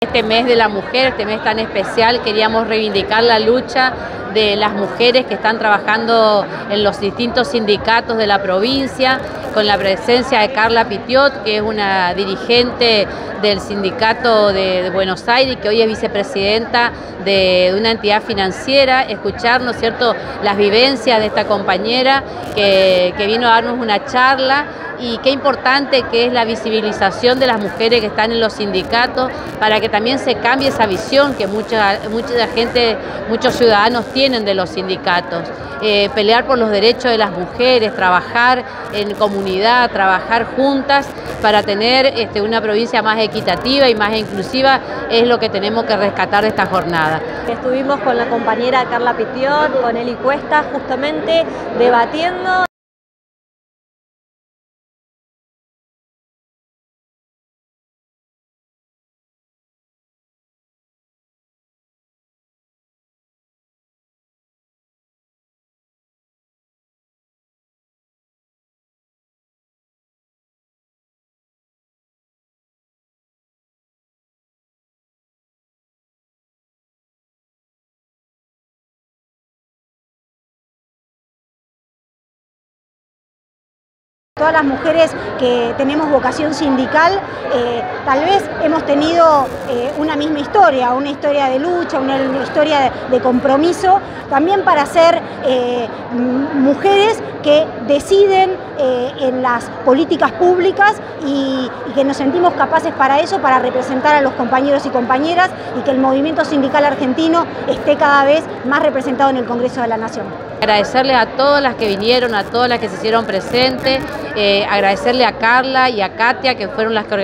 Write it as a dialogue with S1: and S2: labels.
S1: Este mes de la mujer, este mes tan especial, queríamos reivindicar la lucha de las mujeres que están trabajando en los distintos sindicatos de la provincia, con la presencia de Carla Pitiot, que es una dirigente del sindicato de Buenos Aires, que hoy es vicepresidenta de una entidad financiera, escuchar, ¿no es cierto?, las vivencias de esta compañera que vino a darnos una charla. Y qué importante que es la visibilización de las mujeres que están en los sindicatos para que también se cambie esa visión que mucha gente, muchos ciudadanos tienen de los sindicatos. Pelear por los derechos de las mujeres, trabajar en comunidad, trabajar juntas para tener una provincia más equitativa y más inclusiva es lo que tenemos que rescatar de esta jornada.
S2: Estuvimos con la compañera Carla Pitiot, con Eli Cuesta, justamente debatiendo.
S3: Todas las mujeres que tenemos vocación sindical, tal vez hemos tenido una misma historia, una historia de lucha, una historia de compromiso, también para ser mujeres que deciden en las políticas públicas y que nos sentimos capaces para eso, para representar a los compañeros y compañeras y que el movimiento sindical argentino esté cada vez más representado en el Congreso de la Nación.
S1: Agradecerles a todas las que vinieron, a todas las que se hicieron presentes, agradecerle a Carla y a Katia, que fueron las que organizaron